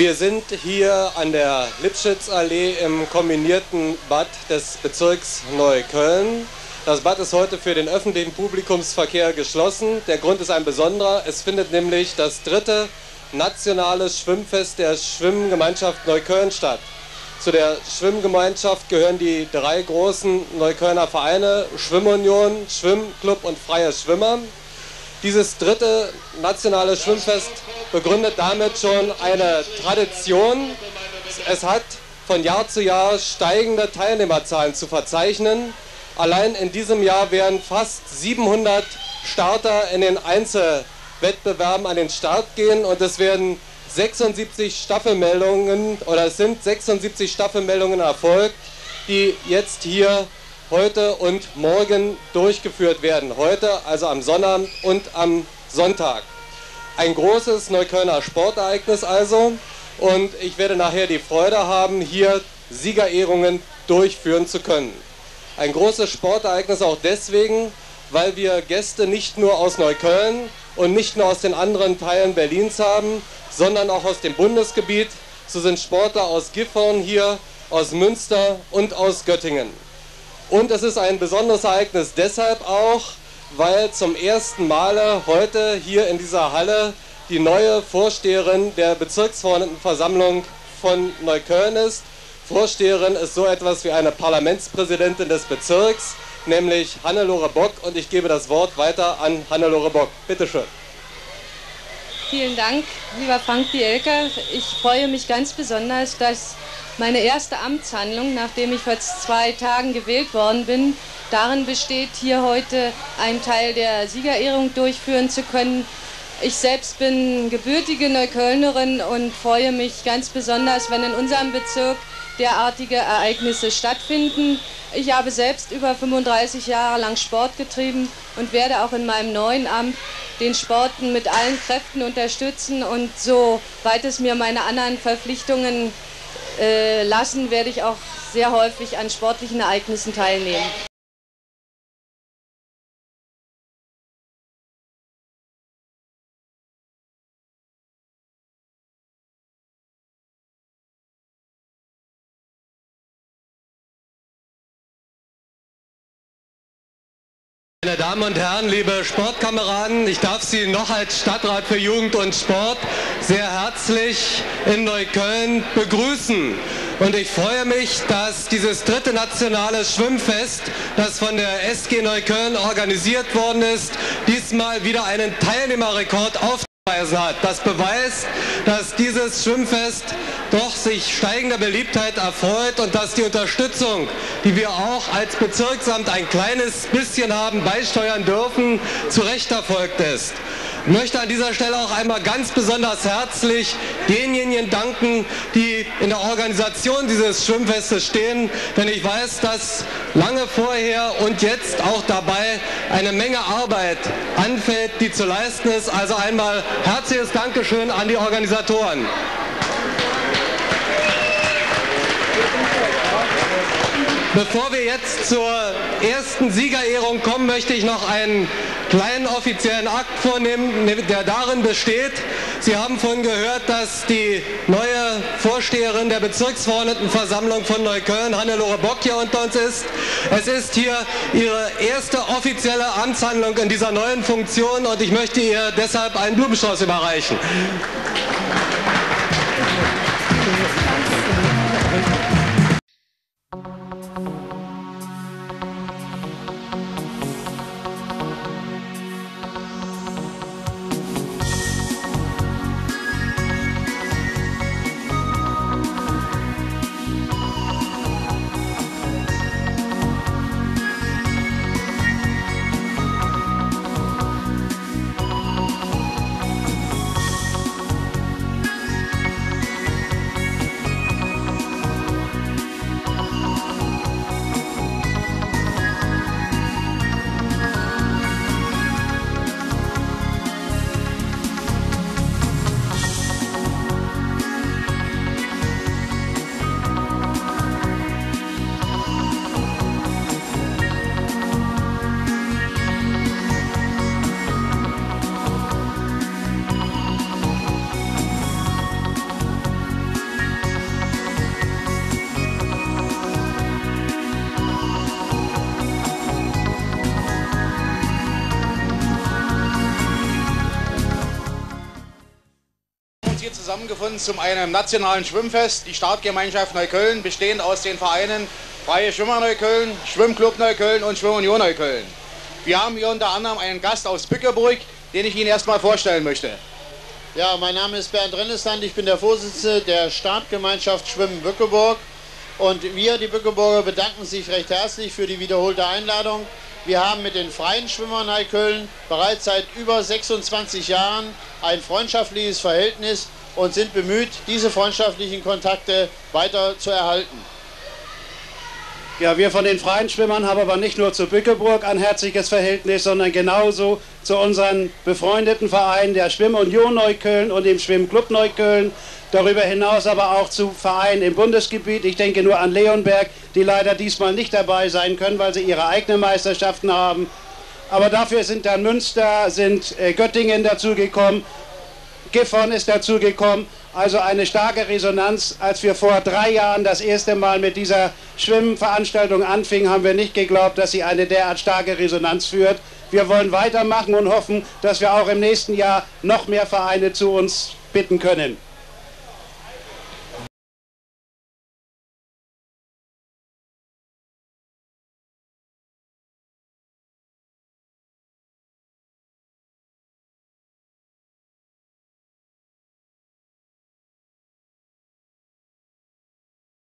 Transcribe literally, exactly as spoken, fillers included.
Wir sind hier an der Lipschitzallee im kombinierten Bad des Bezirks Neukölln. Das Bad ist heute für den öffentlichen Publikumsverkehr geschlossen. Der Grund ist ein besonderer. Es findet nämlich das dritte nationale Schwimmfest der Schwimmgemeinschaft Neukölln statt. Zu der Schwimmgemeinschaft gehören die drei großen Neuköllner Vereine: Schwimmunion, Schwimmclub und Freie Schwimmer. Dieses dritte nationale Schwimmfest begründet damit schon eine Tradition. Es hat von Jahr zu Jahr steigende Teilnehmerzahlen zu verzeichnen. Allein in diesem Jahr werden fast siebenhundert Starter in den Einzelwettbewerben an den Start gehen und es werden sechsundsiebzig Staffelmeldungen oder es sind sechsundsiebzig Staffelmeldungen erfolgt, die jetzt hier heute und morgen durchgeführt werden. Heute, also am Sonnabend und am Sonntag. Ein großes Neuköllner Sportereignis also, und ich werde nachher die Freude haben, hier Siegerehrungen durchführen zu können. Ein großes Sportereignis auch deswegen, weil wir Gäste nicht nur aus Neukölln und nicht nur aus den anderen Teilen Berlins haben, sondern auch aus dem Bundesgebiet. So sind Sportler aus Gifhorn hier, aus Münster und aus Göttingen. Und es ist ein besonderes Ereignis deshalb auch, weil zum ersten Male heute hier in dieser Halle die neue Vorsteherin der Bezirksverordnetenversammlung von Neukölln ist. Vorsteherin ist so etwas wie eine Parlamentspräsidentin des Bezirks, nämlich Hannelore Bock, und ich gebe das Wort weiter an Hannelore Bock. Bitte schön. Vielen Dank, lieber Frank Bielka. Ich freue mich ganz besonders, dass meine erste Amtshandlung, nachdem ich vor zwei Tagen gewählt worden bin, darin besteht, hier heute einen Teil der Siegerehrung durchführen zu können. Ich selbst bin gebürtige Neuköllnerin und freue mich ganz besonders, wenn in unserem Bezirk derartige Ereignisse stattfinden. Ich habe selbst über fünfunddreißig Jahre lang Sport getrieben und werde auch in meinem neuen Amt den Sporten mit allen Kräften unterstützen, und soweit es mir meine anderen Verpflichtungen äh, lassen, werde ich auch sehr häufig an sportlichen Ereignissen teilnehmen. Meine Damen und Herren, liebe Sportkameraden, ich darf Sie noch als Stadtrat für Jugend und Sport sehr herzlich in Neukölln begrüßen. Und ich freue mich, dass dieses dritte nationale Schwimmfest, das von der S G Neukölln organisiert worden ist, diesmal wieder einen Teilnehmerrekord aufzuweisen hat. Das beweist, dass dieses Schwimmfest doch sich steigender Beliebtheit erfreut und dass die Unterstützung, die wir auch als Bezirksamt ein kleines bisschen haben beisteuern dürfen, zu Recht erfolgt ist. Ich möchte an dieser Stelle auch einmal ganz besonders herzlich denjenigen danken, die in der Organisation dieses Schwimmfestes stehen, denn ich weiß, dass lange vorher und jetzt auch dabei eine Menge Arbeit anfällt, die zu leisten ist. Also einmal herzliches Dankeschön an die Organisatoren. Bevor wir jetzt zur ersten Siegerehrung kommen, möchte ich noch einen kleinen offiziellen Akt vornehmen, der darin besteht: Sie haben vorhin gehört, dass die neue Vorsteherin der Bezirksverordnetenversammlung von Neukölln, Hannelore Bock, hier unter uns ist. Es ist hier ihre erste offizielle Amtshandlung in dieser neuen Funktion und ich möchte ihr deshalb einen Blumenstrauß überreichen. zusammengefunden zu einem nationalen Schwimmfest, die Startgemeinschaft Neukölln, bestehend aus den Vereinen Freie Schwimmer Neukölln, Schwimmclub Neukölln und Schwimmunion Neukölln. Wir haben hier unter anderem einen Gast aus Bückeburg, den ich Ihnen erstmal vorstellen möchte. Ja, mein Name ist Bernd Rennesland, ich bin der Vorsitzende der Startgemeinschaft Schwimmen Bückeburg. Und wir, die Bückeburger, bedanken sich recht herzlich für die wiederholte Einladung. Wir haben mit den Freien Schwimmern Neukölln bereits seit über sechsundzwanzig Jahren ein freundschaftliches Verhältnis und sind bemüht, diese freundschaftlichen Kontakte weiter zu erhalten. Ja, wir von den Freien Schwimmern haben aber nicht nur zu Bückeburg ein herzliches Verhältnis, sondern genauso zu unseren befreundeten Vereinen der Schwimmunion Neukölln und dem Schwimmclub Neukölln. Darüber hinaus aber auch zu Vereinen im Bundesgebiet. Ich denke nur an Leonberg, die leider diesmal nicht dabei sein können, weil sie ihre eigenen Meisterschaften haben. Aber dafür sind dann Münster, sind äh, Göttingen dazugekommen, Gifhorn ist dazugekommen. Also eine starke Resonanz. Als wir vor drei Jahren das erste Mal mit dieser Schwimmveranstaltung anfingen, haben wir nicht geglaubt, dass sie eine derart starke Resonanz führt. Wir wollen weitermachen und hoffen, dass wir auch im nächsten Jahr noch mehr Vereine zu uns bitten können.